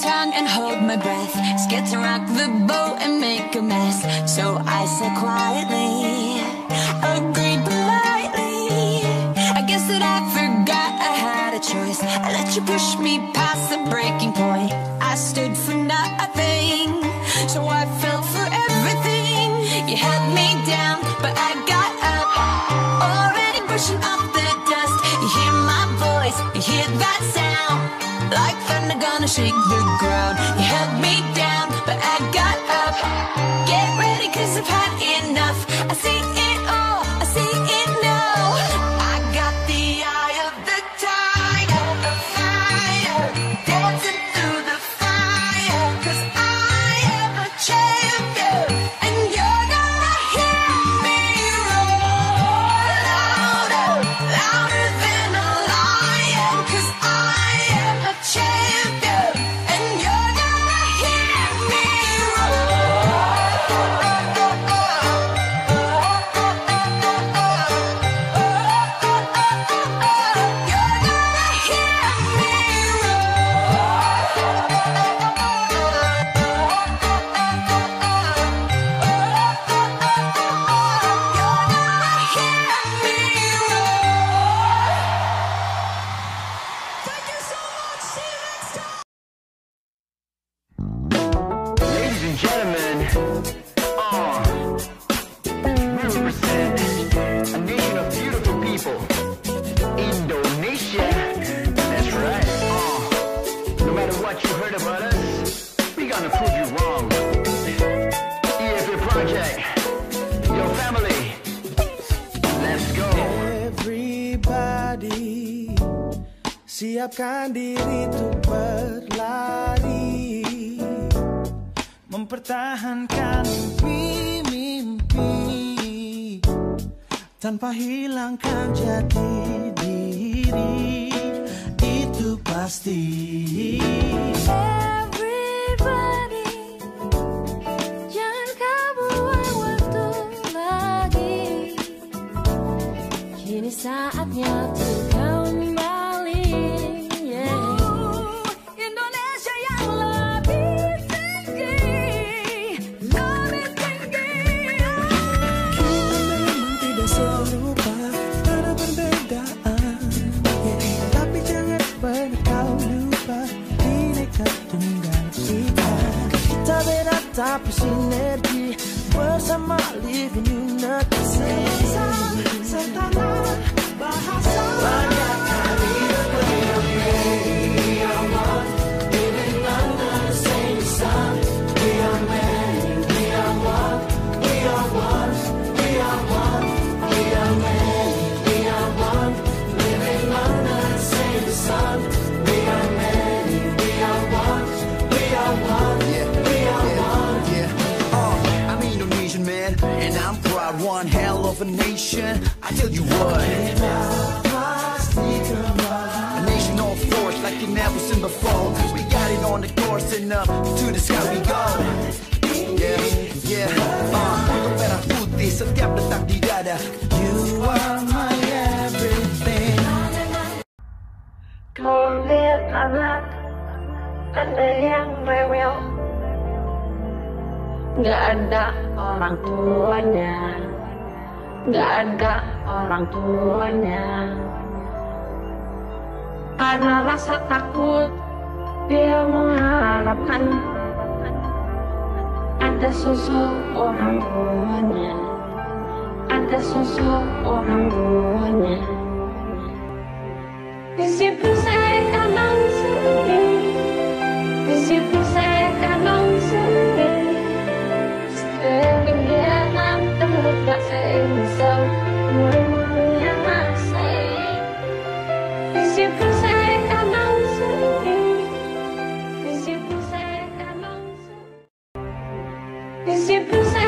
tongue and hold my breath. Scared to rock the boat and make a mess. So I said quietly, agreed politely. I guess that I forgot I had a choice. I let you push me past the breaking point. I stood for nothing, so I fell for everything. You held me down, but I got up, already brushing off the dust. You hear my voice, you hear that sound, like thunder gonna shake the ground. You held me down, but I got up. Get ready, 'cause I've had enough. I see it all, I see it now. I got the eye of the tiger, the fire, dancing through the fire. 'Cause I am a champion, and you're gonna hear me roar louder, louder than a lion. 'Cause I am a champion, and you're gonna hear me roar. You're gonna hear me Thank you so much. See you next time. Ladies and gentlemen, we represent a nation of beautiful people, Indonesia. That's right. No matter what you heard about us, we gonna prove you wrong. EFA Project, your family. Let's go. Everybody, siapkan diri untuk berlari, mempertahankan mimpi tanpa hilangkan jati diri, itu pasti. Everybody, jangan kau buang waktu lagi. Kini saatnya untuk kembali. Indonesia yang lebih tinggi, lebih tinggi. Kita memang tidak serupa, ada perbedaan, tapi jangan pernah kau lupa Bhinneka Tunggal Ika. Kita beda tapi sinergi, bersama living unity. Setanah bahasa banyak kali we are one, living under the same sun. We are many, we are one, we are one, we are one, we are many, we are one, living under the same sun. We are many, we are one, we are one, we are one. I'm Indonesian man, and I'm proud. One hell of a nation. I tell you what, a nation on force like you never seen before. We got it on the course and up to the sky we go. Yeah, untuk merah putih setiap detak di dada. You are my everything. Kau lihat anak, ada yang rewel, gak ada orang tuanya, gak ada orang tuanya. Karena rasa takut, dia mengharapkan ada sosok orang tuanya, ada sosok orang tuanya. Di situ saya kadang sedih, di situ saya kadang sedih. Setiap kegiatan terluka saya bisa memulainya saya. Di situ saya kadang sedih, di situ saya kadang sedih, di situ saya